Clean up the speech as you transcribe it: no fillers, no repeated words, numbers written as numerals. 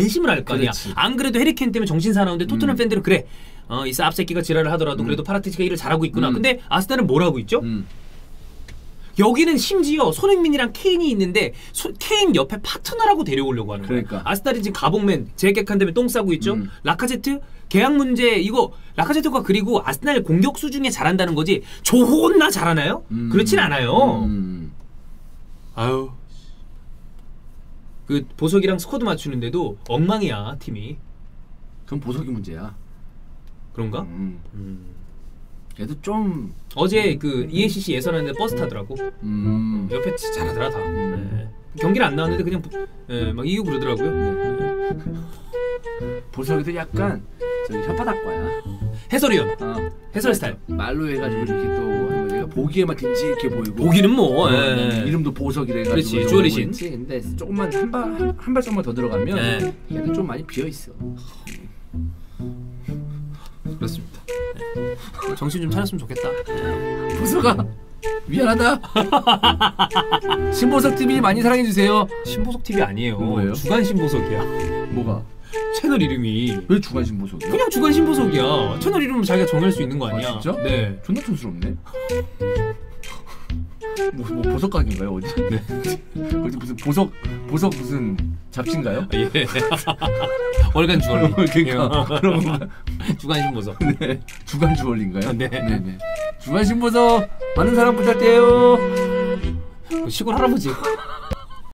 배심을 할 거 아니야. 안 그래도 해리케인 때문에 정신 사나운데 토트넘 팬들은 그래. 이 쌉새끼가 지랄을 하더라도 그래도 파라티치가 일을 잘하고 있구나. 근데 아스날은 뭘 하고 있죠? 여기는 심지어 손흥민이랑 케인이 있는데 케인 옆에 파트너라고 데려오려고 하는 거야. 그러니까. 아스날이 지금 가봉맨 재계약한 다음에 똥 싸고 있죠. 라카제트 계약 문제 이거 라카제트가 그리고 아스날 공격수 중에 잘한다는 거지 존나 잘하나요? 그렇진 않아요. 아유 그 보석이랑 스쿼드 맞추는데도 엉망이야 팀이. 그럼 보석이 문제야. 그런가? 얘도 좀 어제 그 EACC 예선하는데 버스 타더라고. 옆에 잘하더라 다. 네. 경기를 안 나왔는데 그냥 막 이기고 그러더라고요. 보석이도 약간 저기 혓바닥과야. 해설위원. 해설 스타일. 말로 해가지고 이렇게 또 내가 보기에만 듬직해 보이고. 보기는 뭐. 이름도 보석이라 해가지고. 그렇지. 주어리신. 근데 조금만 한 발짝만 더 들어가면 얘는 좀 많이 비어 있어. 그렇습니다. 정신 좀 차렸으면 좋겠다. 보석아 미안하다. 신보석 TV 많이 사랑해 주세요. 신보석 TV 아니에요. 뭐예요? 주간 신보석이야. 뭐가? 채널 이름이. 왜 주간 신보석이야? 그냥 주간 신보석이야. 채널 이름은 자기가 정할 수 있는 거 아니야? 아, 진짜? 네. 존나 촌스럽네. 뭐 보석 가게인가요 어디? 네. 어디 무슨 보석 무슨 잡지인가요? 예. 월간 주얼리. 그러니까 그럼 주간 신보석. 네. 주간 주얼리인가요? 네. 네네. 주간 신보석 많은 사랑 부탁드려요. 시골 할아버지.